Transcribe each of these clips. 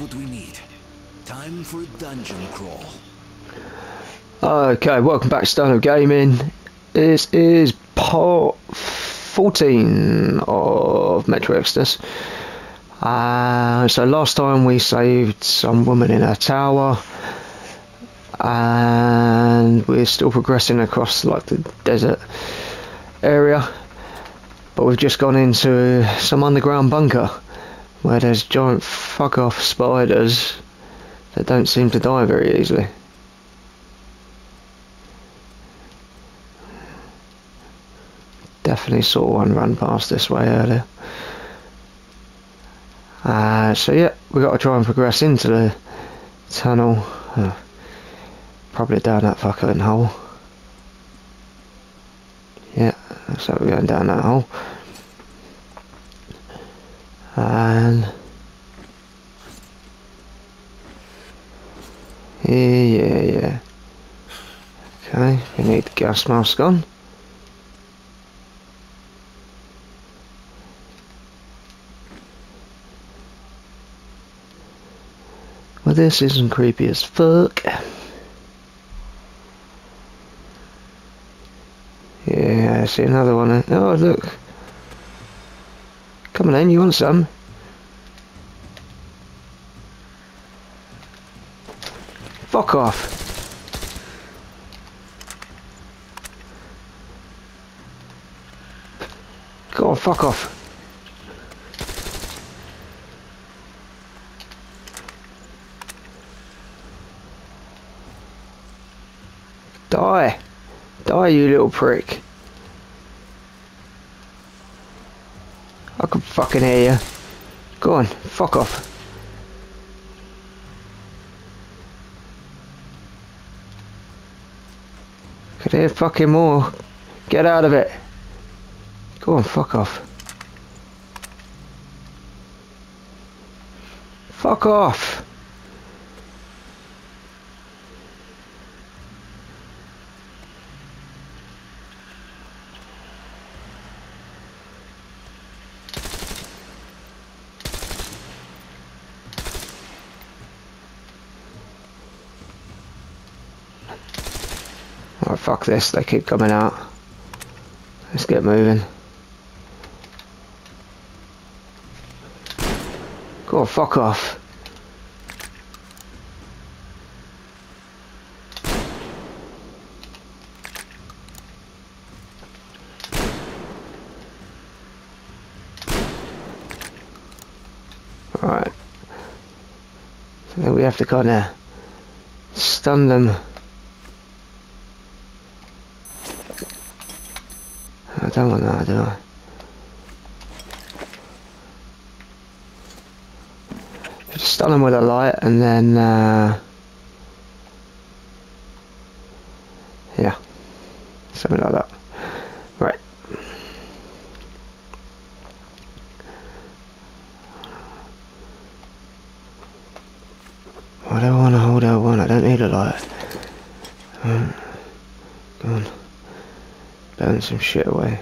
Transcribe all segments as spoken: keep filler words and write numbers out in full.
what we need. Time for a dungeon crawl. Okay, welcome back to Stone Gaming. This is part fourteen of Metro Exodus. Uh, so last time we saved some woman in her tower, and we're still progressing across like the desert area, but we've just gone into some underground bunker where there's giant fuck off spiders that don't seem to die very easily. Definitely saw one run past this way earlier. Uh, so yeah, we've got to try and progress into the tunnel. Uh, probably down that fucking hole. Yeah, looks like we're going down that hole. And yeah, yeah, yeah. Okay, we need the gas mask on. Well, this isn't creepy as fuck. Yeah, I see another one. Oh, look. Come on in, you want some? Fuck off. Go on, fuck off. Die. Die, you little prick. I can fucking hear you. Go on, fuck off. Could hear fucking more. Get out of it. Go on, fuck off. Fuck off. Oh, fuck this, they keep coming out. Let's get moving. Go on, fuck off. Alright. So then we have to kind of stun them. I don't want that, do I? Just stun them with a light and then, uh, yeah, something like that. Right. I don't want to hold L one, I don't need a light. Um, go on. Burn some shit away.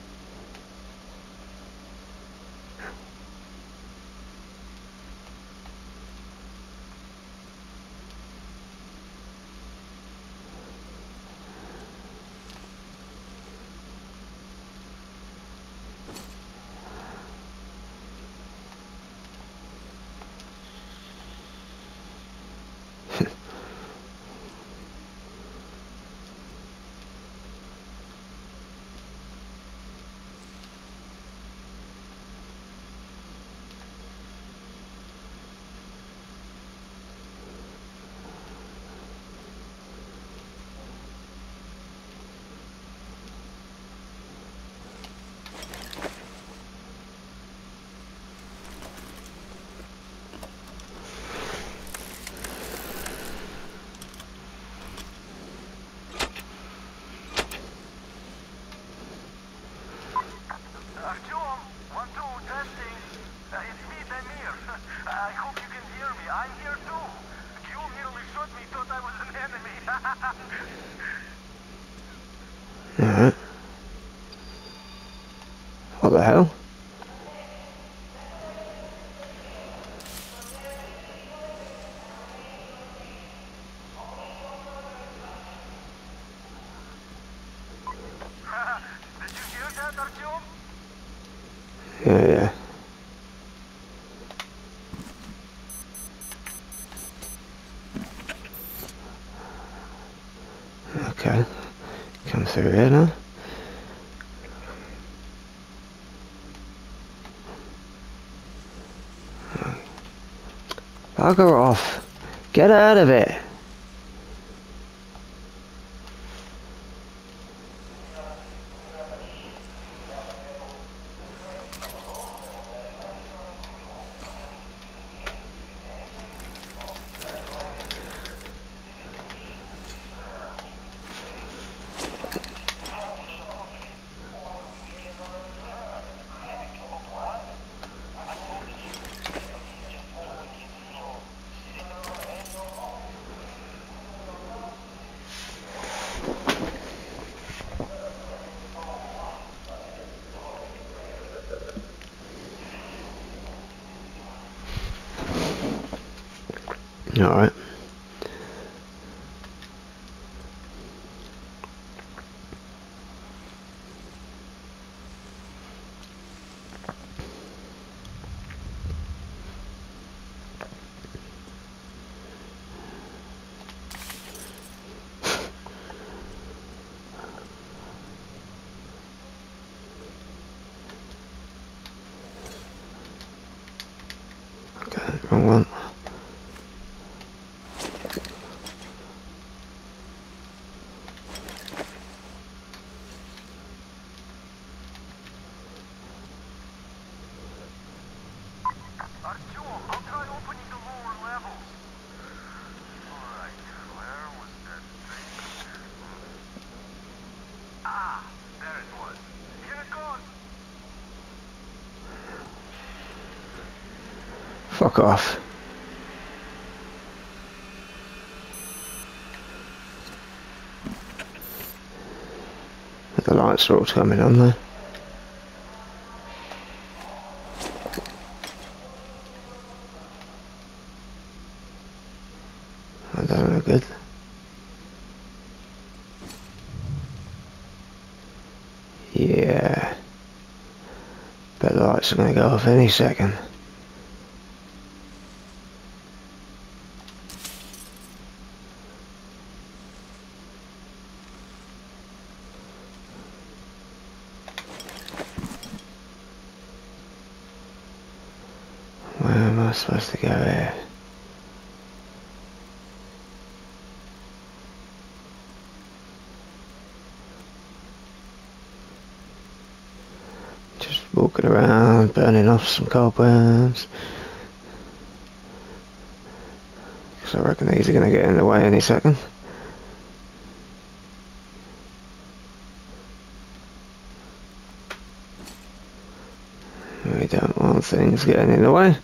Alright. What the hell? Yeah, yeah. Okay. Come through here now. Bugger off. Get out of it. Alright. Okay, wrong one. Fuck off. The lights are all coming on there. I don't know, good. Yeah. Bet the lights are going to go off any second. Where am I supposed to go here? Just walking around, burning off some cobwebs. Because I reckon these are going to get in the way any second. We don't want things getting in the way.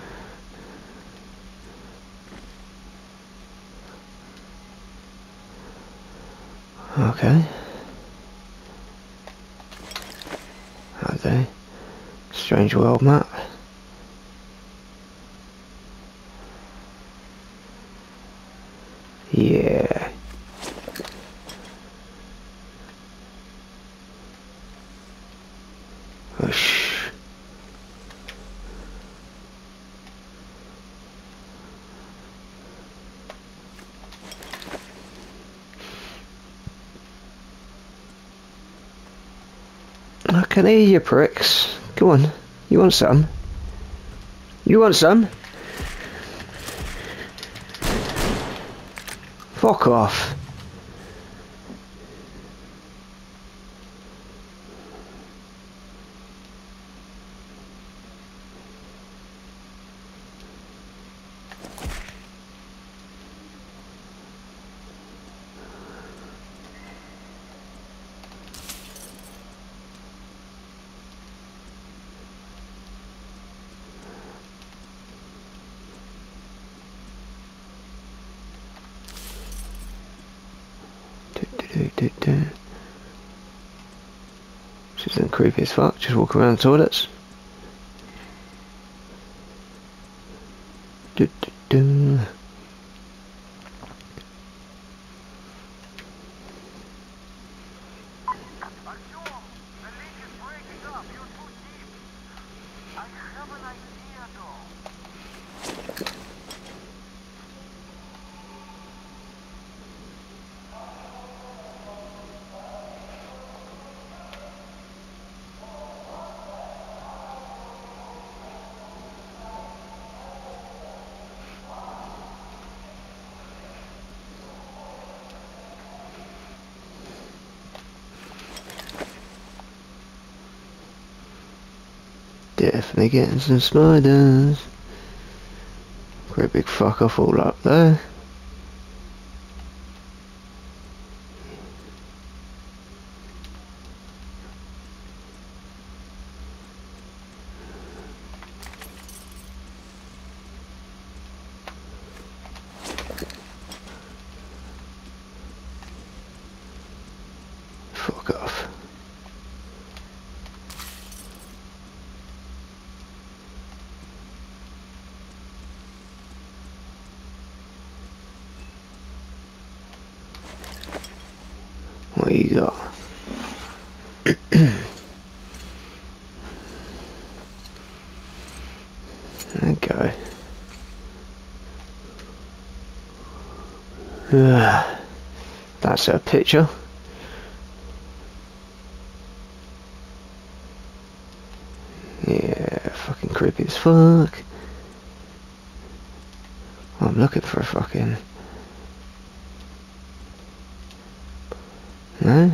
Okay. How'd they? Strange world map. Yeah. Whoosh. I can hear you, pricks. Go on. You want some? You want some? Fuck off. This isn't creepy as fuck, just walk around the toilets. Do, do, do. Definitely getting some spiders. Great big fuck off all up there. Fuck off. What you got? Okay. Uh, that's a picture. Yeah, fucking creepy as fuck. I'm looking for a fucking... No?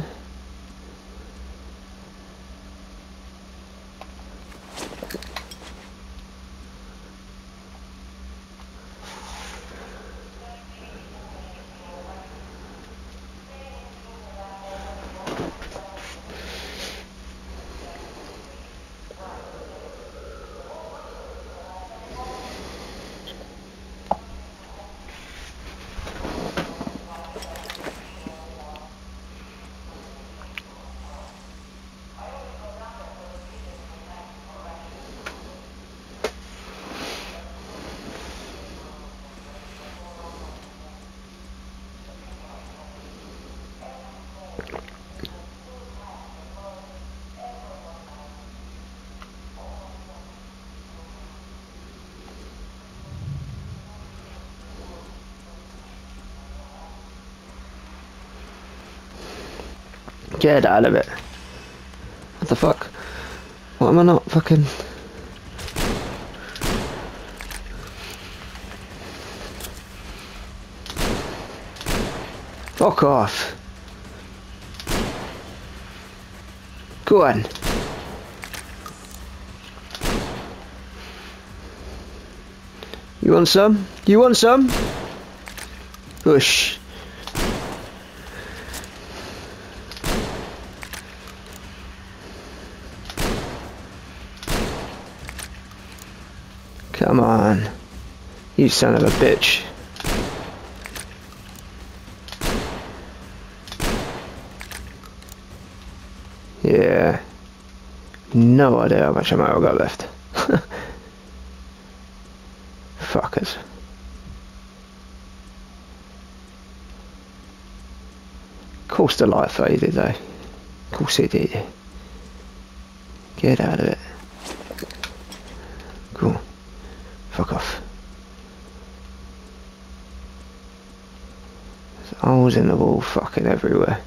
Get out of it. What the fuck? What am I not fucking... Fuck off. Go on. You want some? You want some? Push. Come on. You son of a bitch. Yeah. No idea how much ammo I've got left. Fuckers. Of course the light faded though. Of course it did. Get out of it. Cool. Fuck off. There's holes in the wall fucking everywhere.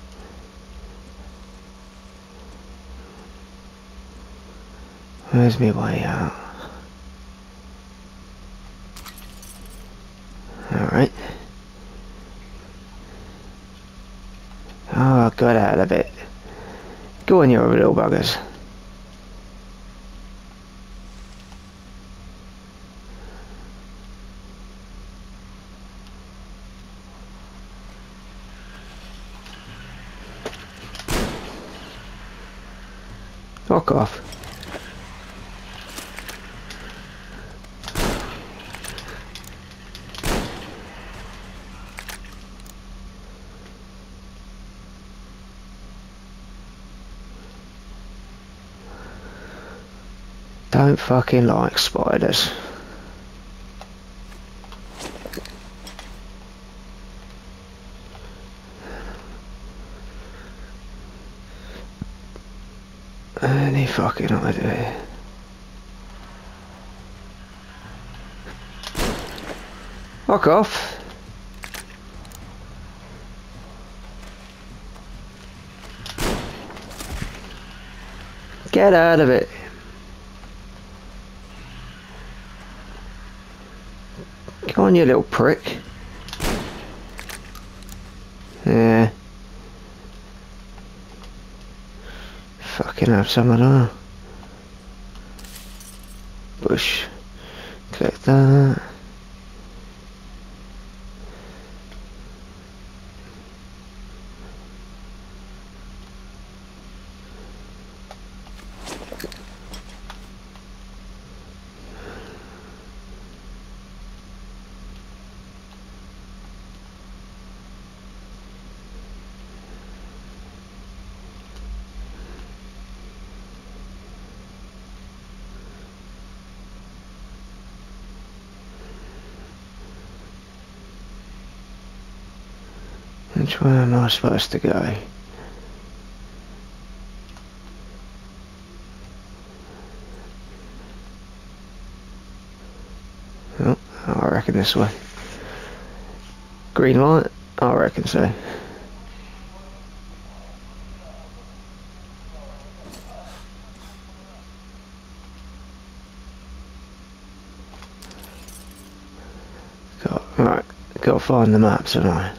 Where's my way out? Alright. Oh, I got out of it. Go on, you little buggers. Fuck off. Don't fucking like spiders. Any fucking idea. Fuck off. Get out of it. Come on, you little prick. Yeah. Fucking have some of that. Which way am I supposed to go? Oh, I reckon this way. Green light? I reckon so. Got, right, gotta find the maps, haven't I?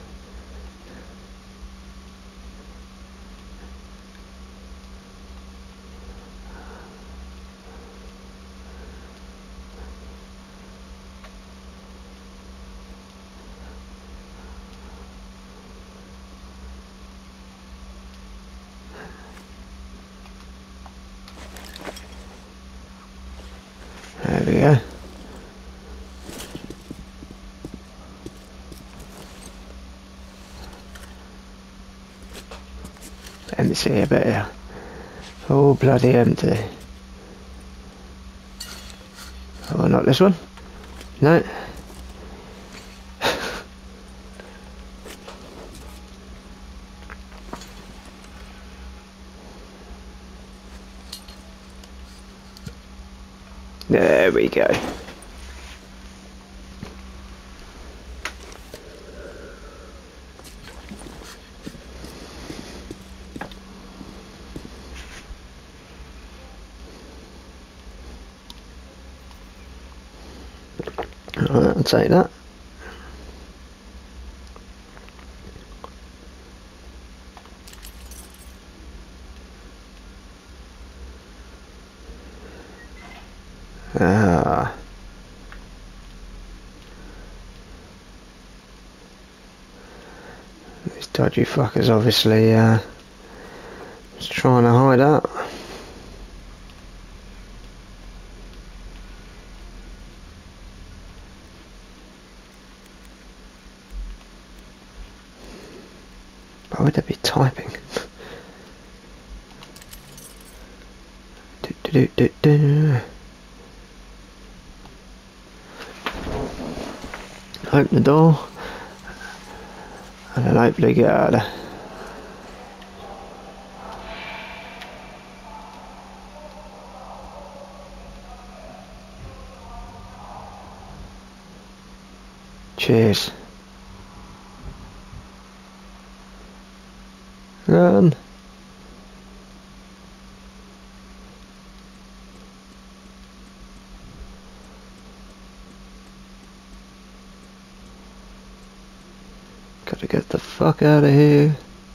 There we go. Empty a bit here. Oh, bloody empty. Oh, not this one? No. There we go. Alright, I'll take that. Ah. These dodgy fuckers obviously uh, just trying to hide out. Why would they be typing? do, do, do, do. Open the door and then hopefully get out of there. Cheers. Run. Gotta get the fuck out of here.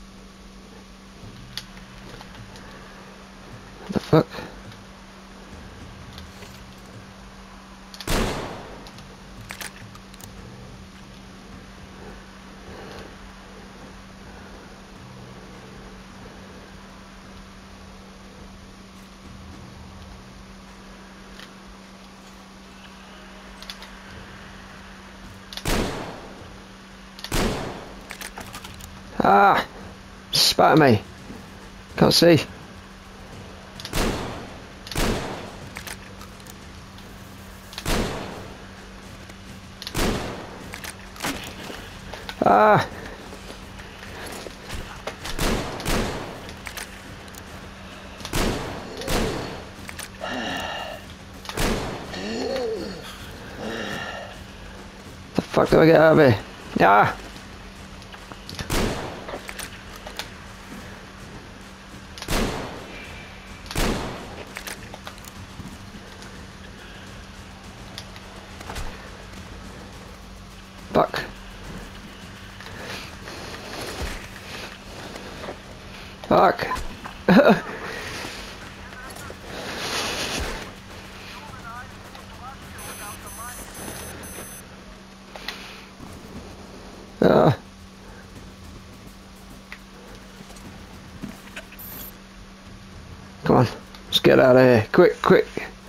What the fuck? Ah! Spat at me. Can't see. Ah! The fuck do I get out of here? Ah! Fuck. Fuck. uh. Come on, let's get out of here. Quick, quick.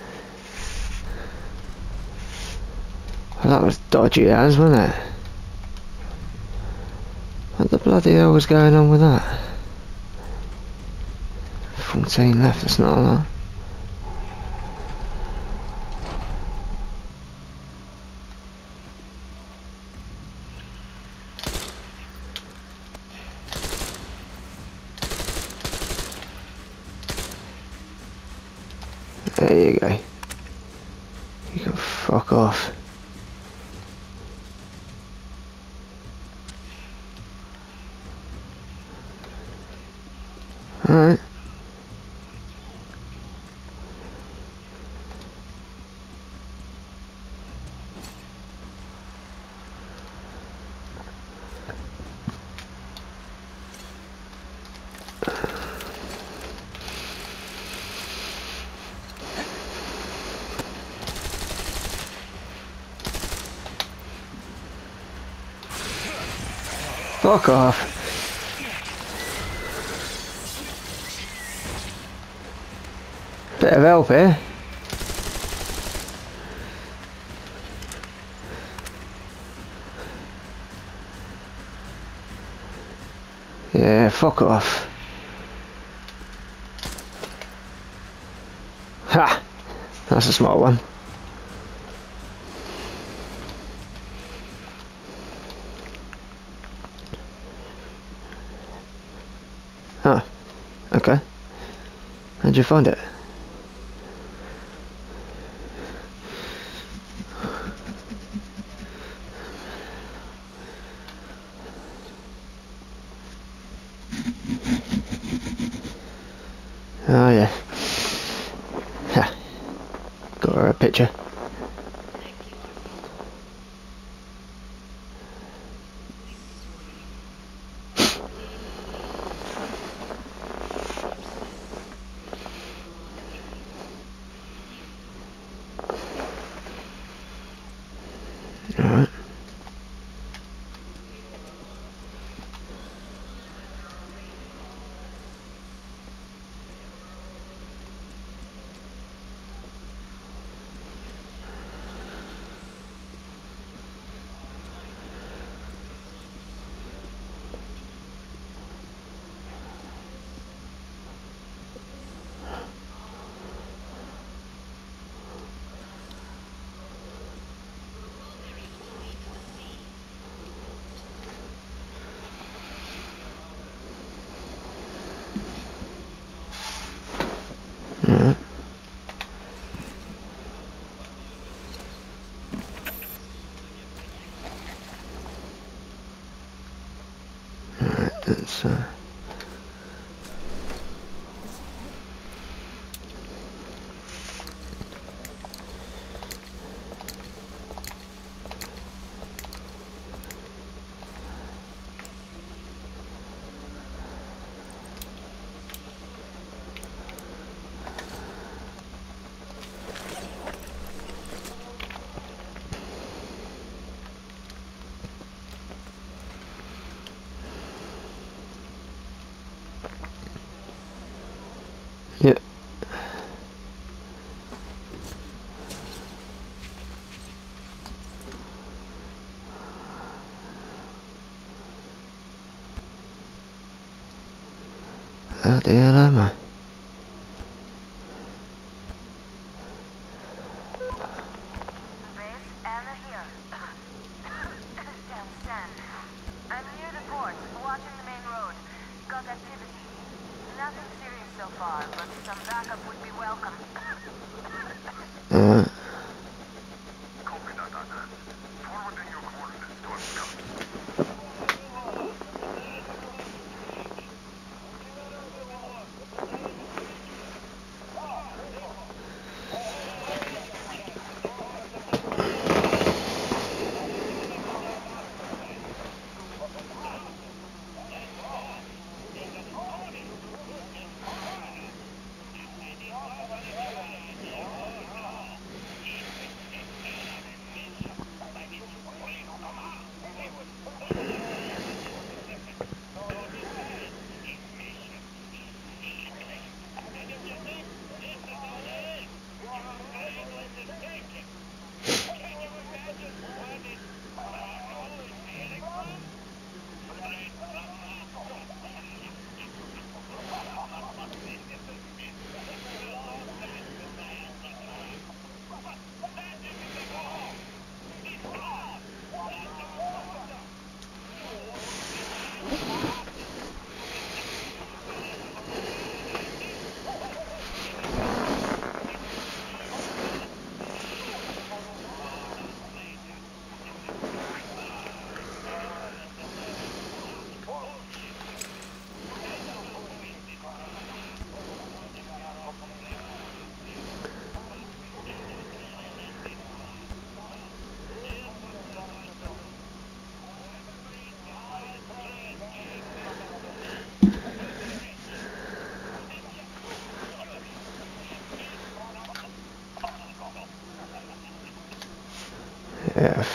That was dodgy as, wasn't it? What the bloody hell was going on with that? fourteen left, it's not a lot. There you go. You can fuck off. Alright. Fuck off. Bit of help here. Yeah, fuck off. Ha! That's a smart one. Huh. Okay. How'd you find it? Oh yeah. Ha. Got her a picture. Alright. Alright. Alright, let's uh yeah. How the hell am I? Base, Anna here. Damn Stan. I'm near the port, watching the main road. Got activity. Nothing serious so far, but some backup would be welcome. Alright. Copy that, Anna. Forwarding your coordinates to our scouts.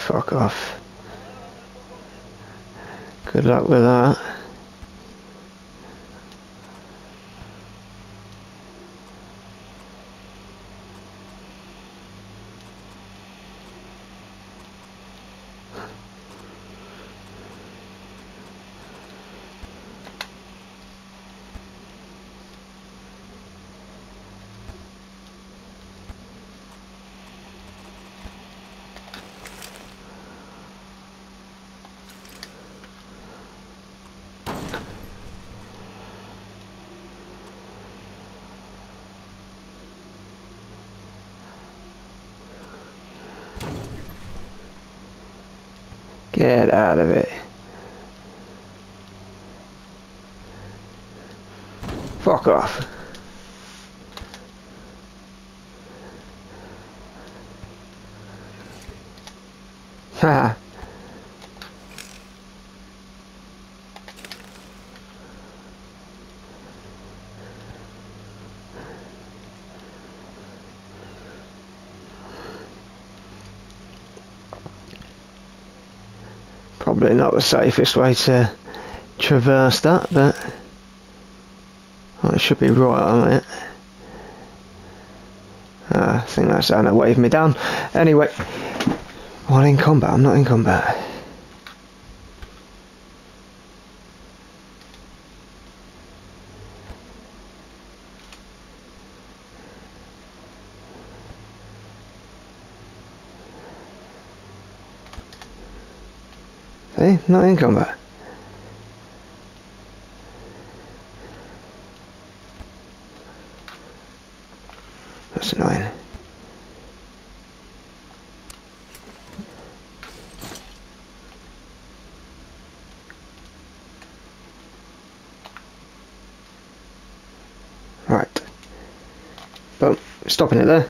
fuck off. Good luck with that. Get out of it. Fuck off. Haha. Probably not the safest way to traverse that, but well, it should be right on it. Uh, I think that's how they waved me down. Anyway, well, in combat, I'm not in combat. See, not in combat. That's annoying. Right. Boom. Stopping it there.